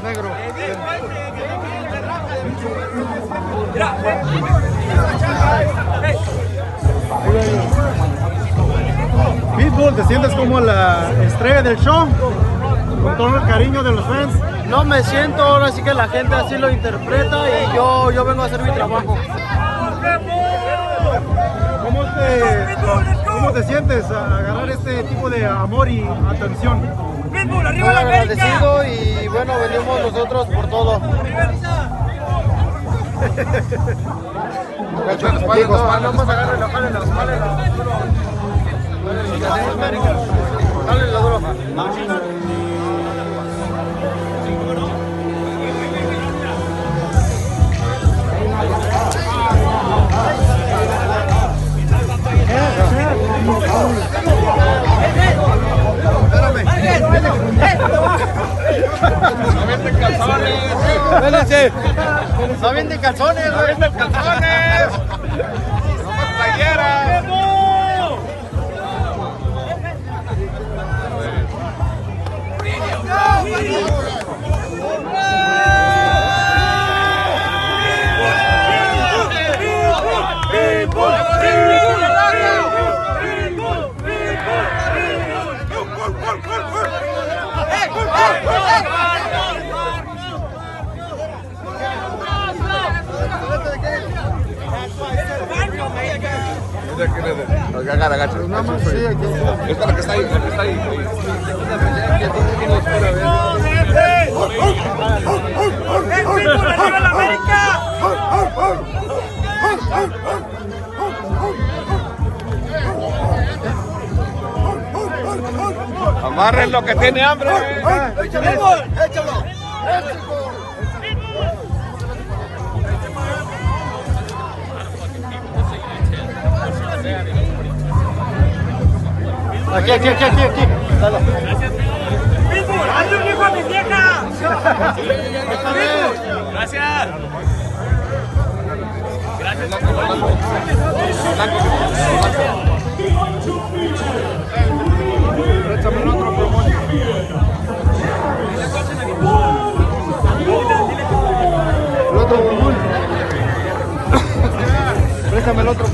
negro. Pitbull, ¿te sientes como la estrella del show? Con todo el cariño de los fans. No me siento, ahora sí que la gente así lo interpreta y yo vengo a hacer mi trabajo. ¿Cómo te sientes a agarrar este tipo de amor y atención? Muy agradecido y bueno, venimos nosotros por todo. ¡No venden calzones! ¡Vélense! ¡No venden calzones! ¡No venden calzones! ¡No más playeras! Es para que está ahí, la que está ahí. Amarren lo que tiene hambre. ¡Échalo! Aquí. Dale. ¡Pitbull, hazle un hijo a mi vieja! Gracias. Préstame el otro plumón. El otro plumón. Préstame el otro.